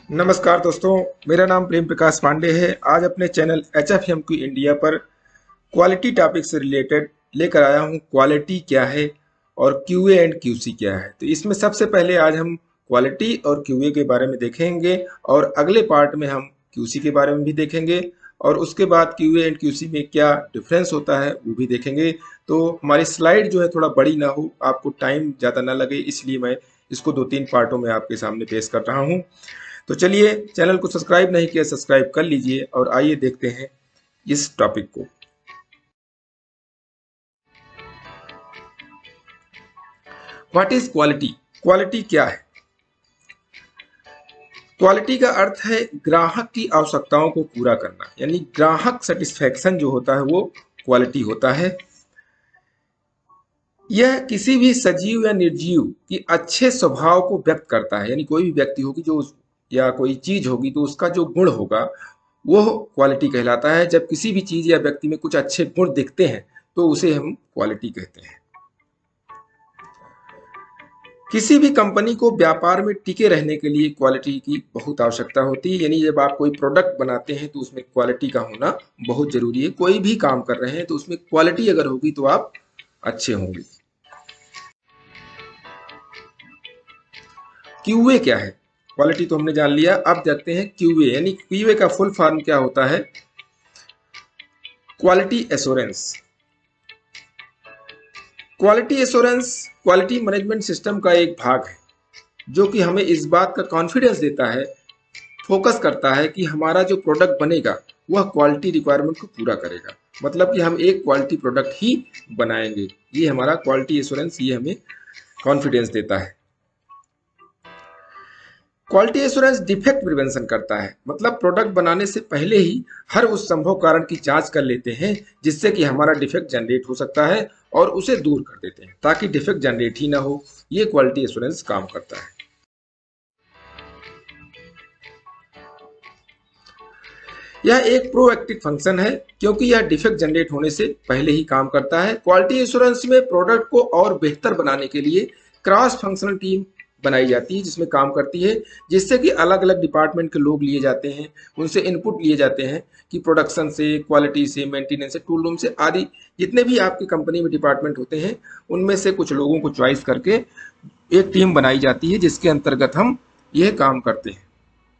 नमस्कार दोस्तों, मेरा नाम प्रेम प्रकाश पांडे है। आज अपने चैनल HFMQ इंडिया पर क्वालिटी टॉपिक से रिलेटेड लेकर आया हूँ। क्वालिटी क्या है और QA एंड QC क्या है। तो इसमें सबसे पहले आज हम क्वालिटी और QA के बारे में देखेंगे और अगले पार्ट में हम QC के बारे में भी देखेंगे और उसके बाद QA एंड QC में क्या डिफरेंस होता है वो भी देखेंगे। तो हमारी स्लाइड जो है थोड़ा बड़ी ना हो, आपको टाइम ज़्यादा ना लगे, इसलिए मैं इसको 2-3 पार्टों में आपके सामने पेश कर रहा हूँ। तो चलिए, चैनल को सब्सक्राइब नहीं किया सब्सक्राइब कर लीजिए और आइए देखते हैं इस टॉपिक को। What is quality? क्वालिटी क्या है? क्वालिटी का अर्थ है ग्राहक की आवश्यकताओं को पूरा करना, यानी ग्राहक सेटिस्फैक्शन जो होता है वो क्वालिटी होता है। यह किसी भी सजीव या निर्जीव की अच्छे स्वभाव को व्यक्त करता है, यानी कोई भी व्यक्ति होगी जो या कोई चीज होगी तो उसका जो गुण होगा वो क्वालिटी कहलाता है। जब किसी भी चीज या व्यक्ति में कुछ अच्छे गुण दिखते हैं तो उसे हम क्वालिटी कहते हैं। किसी भी कंपनी को व्यापार में टिके रहने के लिए क्वालिटी की बहुत आवश्यकता होती है, यानी जब आप कोई प्रोडक्ट बनाते हैं तो उसमें क्वालिटी का होना बहुत जरूरी है। कोई भी काम कर रहे हैं तो उसमें क्वालिटी अगर होगी तो आप अच्छे होंगे। क्यूए क्या है? क्वालिटी तो हमने जान लिया, अब देखते हैं क्यूए, यानी क्यूए का फुल फॉर्म क्या होता है? Quality assurance. Quality assurance quality management system का एक भाग है जो कि हमें इस बात का कॉन्फिडेंस देता है, फोकस करता है कि हमारा जो प्रोडक्ट बनेगा वह क्वालिटी रिक्वायरमेंट को पूरा करेगा। मतलब कि हम एक क्वालिटी प्रोडक्ट ही बनाएंगे। ये हमारा क्वालिटी एश्योरेंस, ये हमें कॉन्फिडेंस देता है। क्वालिटी एश्योरेंस डिफेक्ट प्रिवेंशन करता है, मतलब प्रोडक्ट बनाने से पहले ही हर उस संभव कारण की जांच कर लेते हैं जिससे कि हमारा डिफेक्ट जनरेट हो सकता है और उसे दूर कर देते हैं ताकि डिफेक्ट जनरेट ही ना हो। ये क्वालिटी एश्योरेंस काम करता है। यह एक प्रोएक्टिव फंक्शन है क्योंकि यह डिफेक्ट जनरेट होने से पहले ही काम करता है। क्वालिटी एश्योरेंस में प्रोडक्ट को और बेहतर बनाने के लिए क्रॉस फंक्शनल टीम बनाई जाती है जिसमें काम करती है, जिससे कि अलग अलग डिपार्टमेंट के लोग लिए जाते हैं, उनसे इनपुट लिए जाते हैं कि प्रोडक्शन से, क्वालिटी से, मेंटेनेंस से, टूल रूम से आदि जितने भी आपकी कंपनी में डिपार्टमेंट होते हैं उनमें से कुछ लोगों को चॉइस करके एक टीम बनाई जाती है जिसके अंतर्गत हम यह काम करते हैं।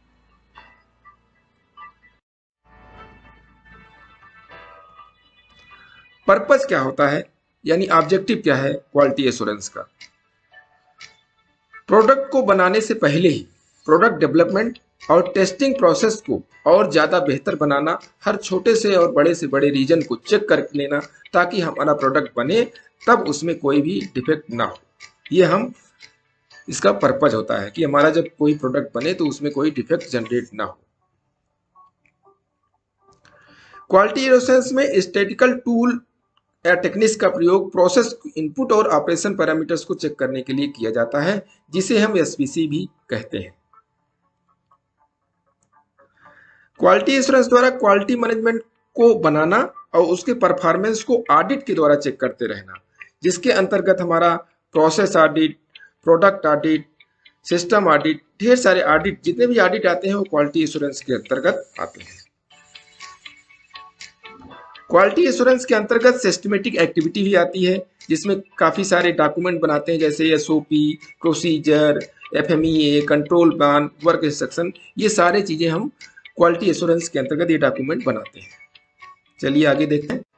पर्पज क्या होता है, यानी ऑब्जेक्टिव क्या है क्वालिटी एश्योरेंस का? प्रोडक्ट को बनाने से पहले ही प्रोडक्ट डेवलपमेंट और टेस्टिंग प्रोसेस को और ज़्यादा बेहतर बनाना, हर छोटे से और बड़े से बड़े रीजन को चेक कर लेना ताकि हमारा प्रोडक्ट बने तब उसमें कोई भी डिफेक्ट ना हो। ये हम इसका पर्पज होता है कि हमारा जब कोई प्रोडक्ट बने तो उसमें कोई डिफेक्ट जनरेट ना हो। क्वालिटी एश्योरेंस में स्टैटिकल टूल या टेक्निक्स का प्रयोग प्रोसेस इनपुट और ऑपरेशन पैरामीटर्स को चेक करने के लिए किया जाता है जिसे हम एसपीसी भी कहते हैं। क्वालिटी एश्योरेंस द्वारा क्वालिटी मैनेजमेंट को बनाना और उसके परफॉर्मेंस को ऑडिट के द्वारा चेक करते रहना, जिसके अंतर्गत हमारा process audit, product audit, system audit, ढेर सारे ऑडिट, जितने भी ऑडिट आते हैं वो क्वालिटी एश्योरेंस के अंतर्गत आते हैं। क्वालिटी एश्योरेंस के अंतर्गत सिस्टमेटिक एक्टिविटी भी आती है जिसमें काफी सारे डॉक्यूमेंट बनाते हैं जैसे SOP, procedure, FMEA, control plan, work instruction, ये सारे चीजें हम क्वालिटी एश्योरेंस के अंतर्गत ये डॉक्यूमेंट बनाते हैं। चलिए आगे देखते हैं।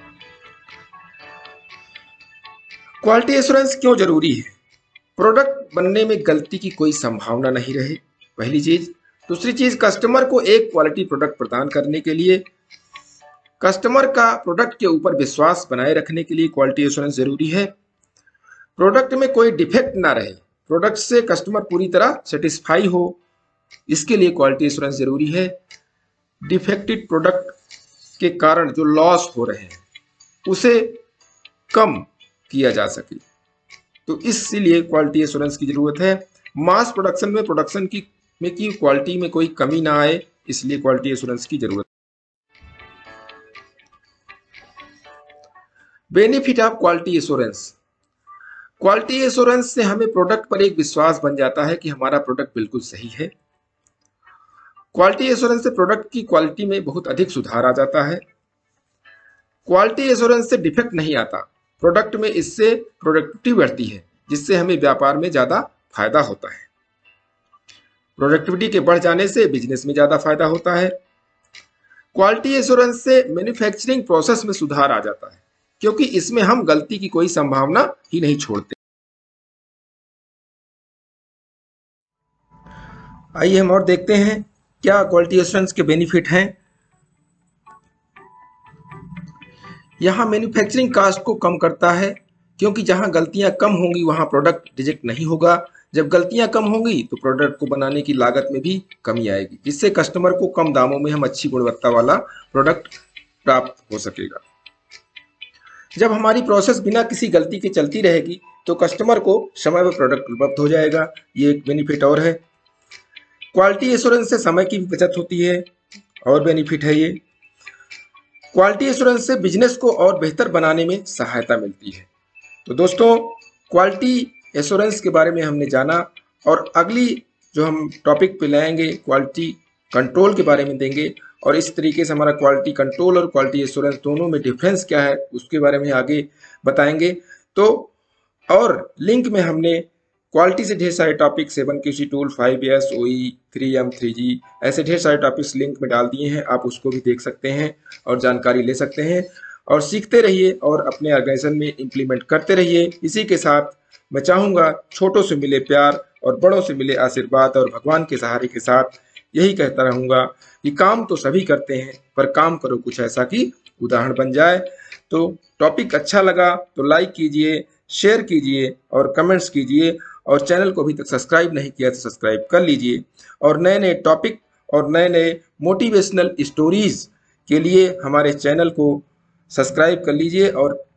क्वालिटी एश्योरेंस क्यों जरूरी है? प्रोडक्ट बनने में गलती की कोई संभावना नहीं रहे, पहली चीज। दूसरी चीज, कस्टमर को एक क्वालिटी प्रोडक्ट प्रदान करने के लिए, कस्टमर का प्रोडक्ट के ऊपर विश्वास बनाए रखने के लिए क्वालिटी एश्योरेंस जरूरी है। प्रोडक्ट में कोई डिफेक्ट ना रहे, प्रोडक्ट से कस्टमर पूरी तरह सेटिस्फाई हो, इसके लिए क्वालिटी एश्योरेंस जरूरी है। डिफेक्टेड प्रोडक्ट के कारण जो लॉस हो रहे हैं उसे कम किया जा सके, तो इसलिए क्वालिटी एश्योरेंस की जरूरत है। मास प्रोडक्शन में क्वालिटी में कोई कमी ना आए, इसलिए क्वालिटी एश्योरेंस की जरूरत। Benefit of quality assurance. Quality assurance से हमें प्रोडक्ट पर एक विश्वास बन जाता है कि हमारा प्रोडक्ट बिल्कुल सही है। क्वालिटी एश्योरेंस से प्रोडक्ट की क्वालिटी में बहुत अधिक सुधार आ जाता है। क्वालिटी एश्योरेंस से डिफेक्ट नहीं आता, प्रोडक्ट में इससे प्रोडक्टिविटी बढ़ती है, जिससे हमें व्यापार में ज्यादा फायदा होता है। प्रोडक्टिविटी के बढ़ जाने से बिजनेस में ज्यादा फायदा होता है। क्वालिटी एश्योरेंस से मैन्युफैक्चरिंग प्रोसेस में सुधार आ जाता है, क्योंकि इसमें हम गलती की कोई संभावना ही नहीं छोड़ते। आइए हम और देखते हैं क्या क्वालिटी एश्योरेंस के बेनिफिट हैं। यहाँ मैन्युफैक्चरिंग कास्ट को कम करता है, क्योंकि जहां गलतियां कम होंगी वहां प्रोडक्ट रिजेक्ट नहीं होगा। जब गलतियां कम होंगी तो प्रोडक्ट को बनाने की लागत में भी कमी आएगी, जिससे कस्टमर को कम दामों में हम अच्छी गुणवत्ता वाला प्रोडक्ट प्राप्त हो सकेगा। जब हमारी प्रोसेस बिना किसी गलती के चलती रहेगी तो कस्टमर को समय पर प्रोडक्ट उपलब्ध हो जाएगा। ये एक बेनिफिट और है। क्वालिटी एश्योरेंस से समय की भी बचत होती है, और बेनिफिट है ये। क्वालिटी एश्योरेंस से बिजनेस को और बेहतर बनाने में सहायता मिलती है। तो दोस्तों, क्वालिटी एश्योरेंस के बारे में हमने जाना, और अगली जो हम टॉपिक पे लाएंगे क्वालिटी कंट्रोल के बारे में देंगे, और इस तरीके से हमारा क्वालिटी कंट्रोल और क्वालिटी एश्योरेंस दोनों में डिफरेंस क्या है उसके बारे में आगे बताएंगे। तो और लिंक में हमने क्वालिटी से ढेर सारे topic 7QC tool, 5S, OE, 3M, 3G ऐसे ढेर सारे टॉपिक्स लिंक में डाल दिए हैं, आप उसको भी देख सकते हैं और जानकारी ले सकते हैं। और सीखते रहिए और अपने ऑर्गेनाइजेशन में इम्प्लीमेंट करते रहिए। इसी के साथ मैं चाहूँगा छोटों से मिले प्यार और बड़ों से मिले आशीर्वाद, और भगवान के सहारे के साथ यही कहता रहूँगा कि काम तो सभी करते हैं, पर काम करो कुछ ऐसा कि उदाहरण बन जाए। तो टॉपिक अच्छा लगा तो लाइक कीजिए, शेयर कीजिए और कमेंट्स कीजिए, और चैनल को अभी तक सब्सक्राइब नहीं किया तो सब्सक्राइब कर लीजिए। और नए नए टॉपिक और नए नए मोटिवेशनल स्टोरीज के लिए हमारे चैनल को सब्सक्राइब कर लीजिए और